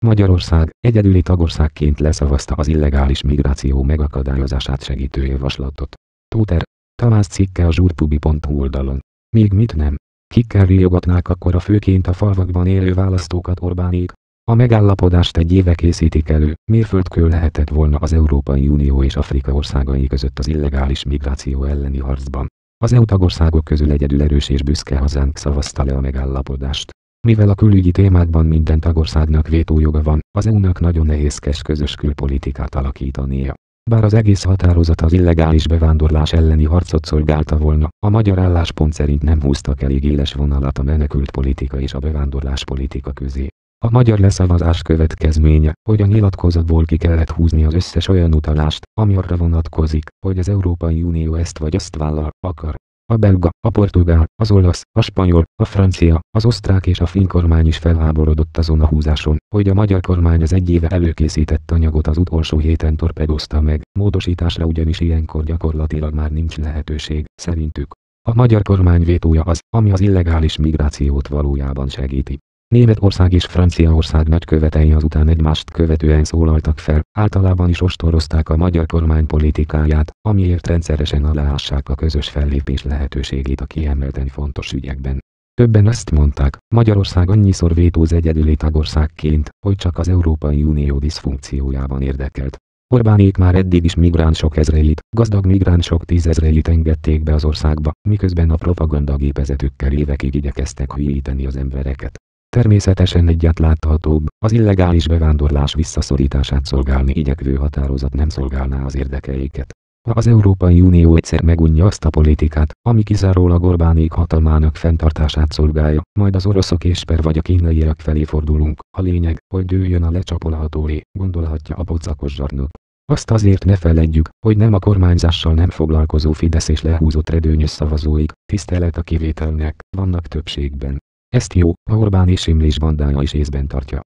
Magyarország egyedüli tagországként leszavazta az illegális migráció megakadályozását segítő javaslatot. Tóter Tamás cikke a zsurpubi.hu oldalon. Még mit nem? Kikkel riogatnák akkor a főként a falvakban élő választókat Orbánék? A megállapodást egy éve készítik elő, mérföldkő lehetett volna az Európai Unió és Afrika országai között az illegális migráció elleni harcban. Az EU tagországok közül egyedül erős és büszke hazánk szavazta le a megállapodást. Mivel a külügyi témákban minden tagországnak vétójoga van, az EU-nak nagyon nehézkes közös külpolitikát alakítania. Bár az egész határozat az illegális bevándorlás elleni harcot szolgálta volna, a magyar álláspont szerint nem húztak elég éles vonalat a menekült politika és a bevándorlás politika közé. A magyar leszavazás következménye, hogy a nyilatkozatból ki kellett húzni az összes olyan utalást, ami arra vonatkozik, hogy az Európai Unió ezt vagy azt vállal, akar. A belga, a portugál, az olasz, a spanyol, a francia, az osztrák és a finn kormány is felháborodott azon a húzáson, hogy a magyar kormány az egy éve előkészített anyagot az utolsó héten torpedózta meg, módosításra ugyanis ilyenkor gyakorlatilag már nincs lehetőség, szerintük. A magyar kormány vétója az, ami az illegális migrációt valójában segíti. Németország és Franciaország nagykövetei azután egymást követően szólaltak fel, általában is ostorozták a magyar kormány politikáját, amiért rendszeresen aláássák a közös fellépés lehetőségét a kiemelten fontos ügyekben. Többen azt mondták, Magyarország annyiszor vétóz egyedüli tagországként, hogy csak az Európai Unió diszfunkciójában érdekelt. Orbánék már eddig is migránsok ezreit, gazdag migránsok tízezreit engedték be az országba, miközben a propagandagépezetükkel évekig igyekeztek hülyíteni az embereket. Természetesen egy átláthatóbb, az illegális bevándorlás visszaszorítását szolgálni igyekvő határozat nem szolgálná az érdekeiket. Ha az Európai Unió egyszer megunja azt a politikát, ami kizárólag Orbánék hatalmának fenntartását szolgálja, majd az oroszok és vagy a kínaiak felé fordulunk, a lényeg, hogy dőljön a lecsapolhatóé, gondolhatja a pocakos zsarnok. Azt azért ne feledjük, hogy nem a kormányzással nem foglalkozó Fidesz és lehúzott redőnyös szavazóik, tisztelet a kivételnek, vannak többségben. Ezt jó, ha Orbán és Simlés bandája is észben tartja.